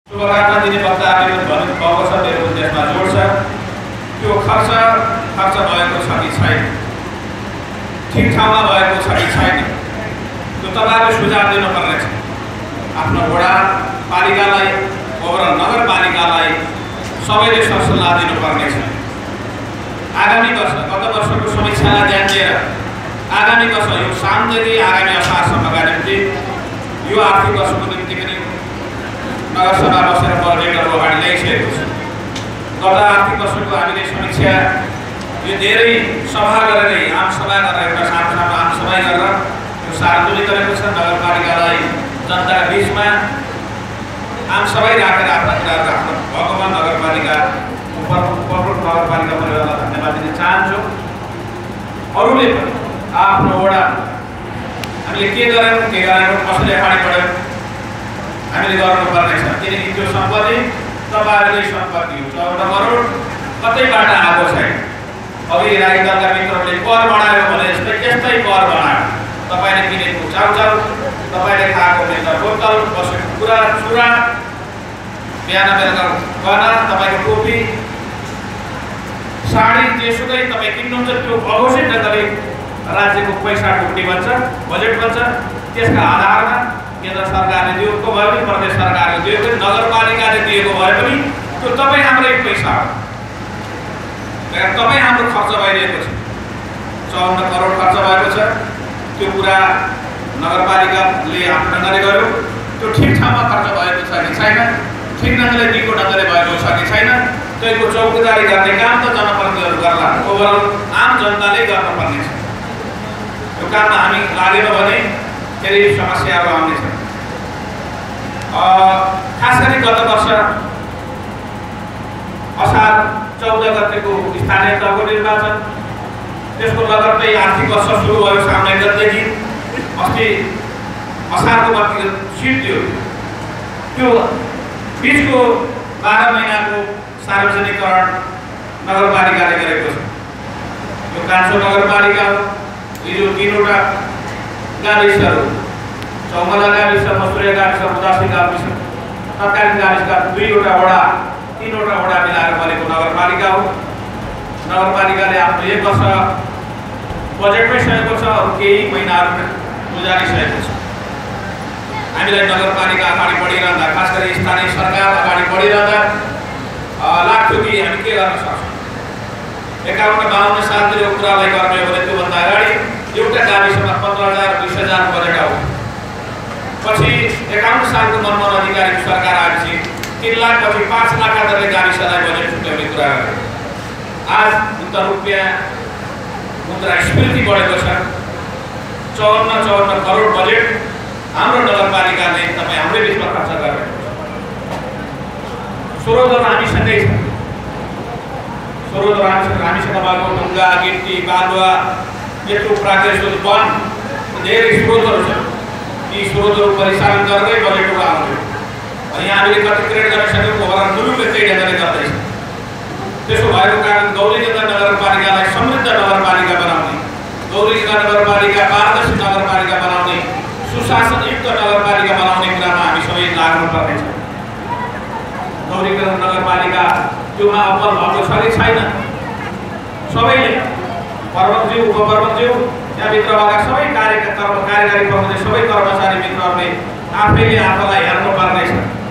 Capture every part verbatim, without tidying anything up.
शुभकामना दिने वक्ताहरूले पनि भन्नुभएको छ, मेरो उद्देश्यमा जोड छ। त्यो खर्च खर्च भएको छ कि छैन, ठिक ठाउँमा भएको छ कि छैन, त्यो तपाईँले सुझाव दिनुपर्ने छ। आफ्नो वडा पालिकालाई, ओभरअल नगरपालिकालाई सबैले सरसल्लाह दिनुपर्ने छ। आगामी वर्ष, गत वर्षको समीक्षालाई ध्यान दिएर आगामी वर्ष यो सालदेखि आगामी असारसम्मका निम्ति यो आर्थिक वर्षको निम्ति पनि नगरसभा बसेर बजेटहरू अगाडि ल्याइसकेको छ। गत आर्थिक वर्षको हामीले समीक्षा यो धेरै सभा गरेर, आम सभा गरेर, एउटा सानो सानो आम सभा गरेर यो सार्वजनिक गरेको छ। नगरपालिकालाई जनताका बिचमा आम सभा राखेर आफ्ना कुराहरू राख्नु भएकोमा नगरपालिका उप उपप्रमुख नगरपालिका परिवारलाई धन्यवाद दिन चाहन्छु। अरूले पनि आफ्नो वडा हामीले के गरेनौँ के गरेनौँ कसैले अगाडि बढ्यौँ हामीले गर्नुपर्ने छ, किनकि त्यो सम्पत्ति तपाईँहरूले सम्पत्ति हो। चौध करोड कतैबाट आएको छैन। अघि राई दलका मित्रहरूले कर बढायो भने जस्तै त्यस्तै कर बढायो। तपाईँले किनेको चाउचाउ, तपाईँले खाएको मेचा बोतल, बसेको कुरा चुरा, बिहान बेलुका गहना, तपाईँको टोपी साडी, जेसुकै तपाईँ किन्नुहुन्छ त्यो अघोषित ढङ्गले राज्यको पैसा ढुक्ने बन्छ, बजेट बन्छ। त्यसका आधारमा केन्द्र सरकारले दिएको भए पनि, प्रदेश सरकारले दिएको पनि, नगरपालिकाले दिएको भए पनि त्यो तपाईँ हाम्रै पैसा हो। तपाईँ हाम्रो खर्च भइरहेको छ। चौन्न करोड खर्च भएको छ। त्यो कुरा नगरपालिकाले आफ्नो ढङ्गले गर्यो। त्यो ठिक ठाउँमा खर्च भएको छ कि छैन, ठिक ढङ्गले दिएको ढङ्गले भएको छ कि छैन, त्यसको चौकीदारी गर्ने काम त जनप्रतिनिधिहरू गर्ला, ओभरअल आम जनताले गर्नुपर्ने छ। यो काममा हामी लागेन भने धेरै समस्याहरू आउनेछ। खास गरी गत वर्ष असार चौध गतेको स्थानीय तहको निर्वाचन, त्यसको लगत्तै आर्थिक वर्ष सुरु भयो साउन गतेदेखि। अस्ति असारको बत्ती सिट दियो। त्यो बिचको बाह्र महिनाको सार्वजनिकरण नगरपालिकाले गरेको छ। यो कान्छो नगरपालिका हो। हिजो तिनवटा गाविसहरू, चौमला गाविस, मसुरे गाविस, उदासी गाविस, सरकारी गाविसका दुईवटा वडा, तीनवटा वडा मिलाएर बनेको नगरपालिका हो। नगरपालिकाले आफ्नो एक वर्ष बजेटमै सकेको छ, अरू केही महिनाहरू गुजारिसकेको छ। हामीलाई नगरपालिका अगाडि बढिरहँदा, खास गरी स्थानीय सरकार अगाडि बढिरहँदा लाग्थ्यो कि हामी के गर्न सक्छौँ। एकाउन्न बाहन्न सालतिर यो कुरालाई गर्ने हो भने त्योभन्दा अगाडि एउटा गाविसमा पन्ध्र हजार बिस हजार बजेट आउँछ। पछि एकाउन्न सालको मनमोहन अधिकारीको सरकार आएपछि तिन लाख पछि पाँच लाखका दरले गाविसलाई बजेट छुट्याउने कुरा गर्यो। आज मुद्दा रुपियाँ मुद्रास्फीति बढेको छ। चौवन्न चौवन्न करोड बजेट हाम्रो नगरपालिकाले तपाईँ हाम्रै बिचमा खर्च गरेको छ। स्रोतहरू हामीसँगै छ। स्रोतहरू हामीसँग हामीसँग भएको ढुङ्गा, गिट्टी, बालुवा, यत्रो प्राकृतिक वन, धेरै स्रोतहरू छन्। यी स्रोतहरू परिचालन गर्दै बजेटहरू आउँथ्यो। यहाँ हामीले कति क्रिएट गरिसक्यौँ, ओभरअल मुलुकले त्यही ढङ्गले गर्दैछ। त्यसो भएको कारण गौरीगङ्गा नगरपालिकालाई समृद्ध नगरपालिका बनाउने, गौरीगङ्गा नगरपालिका पारदर्शी नगरपालिका बनाउने, सुशासनयुक्त नगरपालिका बनाउने कुरामा हामी सबै लाग्नुपर्नेछ। गौरीगङ्गा नगरपालिका त्योमा अब्बल भएको छ कि छैन, सबैले प्रबन्धज्यू, उपप्रबन्धज्यू, त्यहाँभित्र भएका सबै कार्यकर्ता, कार्यकारी प्रबन्धक, सबै कर्मचारी मित्रहरूले आफैले आफूलाई हेर्नुपर्नेछ।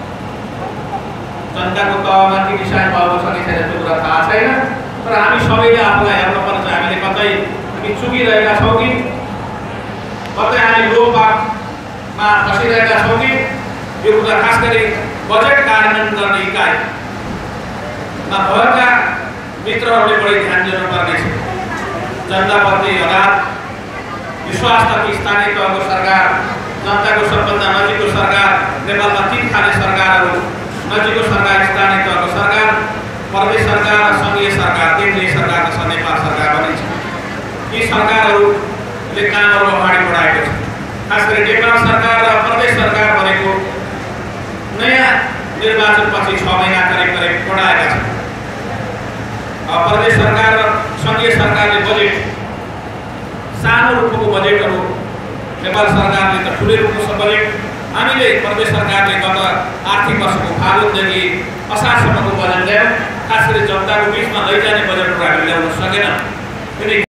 जनताको तहमा के किसान भएको छ कि छैन त्यो कुरा थाहा छैन, तर हामी सबैले आफूलाई हेर्नुपर्छ। हामीले कतै हामी चुकिरहेका छौँ कि, कतै हामी लोकपामा फसिरहेका छौँ कि, यो कुरा खास गरी बजेट कार्यान्वयन गर्ने इकाइमा भएका मित्रहरूले बढी ध्यान दिनुपर्नेछ। जनताप्रति अगाध विश्वास त कि स्थानीय तहको सरकार, जनताको सबभन्दा नजिकको सरकार, नेपालमा तीन खाले सरकारहरू, नजिकको सरकार स्थानीय तहको सरकार, प्रदेश सरकार र सङ्घीय सरकार, केन्द्रीय सरकार र नेपाल सरकार बनिन्छ। यी सरकारहरूले कामहरू अगाडि बढाएको छ। खास गरी नेपाल सरकार र प्रदेश सरकार भनेको नयाँ निर्वाचनपछि छ महिना करिब करिब बढाएका छन्। प्रदेश सरकार र सङ्घीय सरकारले बजेट सानो रूपको बजेटहरू, नेपाल सरकारले त ठुलै रूपको बजेट हामीले प्रदेश सरकारले गत आर्थिक वर्षको फागुनदेखि असारसम्मको बजेट ल्यायौँ, खास गरी जनताको बिचमा लैजाने बजेटहरू हामीले ल्याउन सकेनौँ।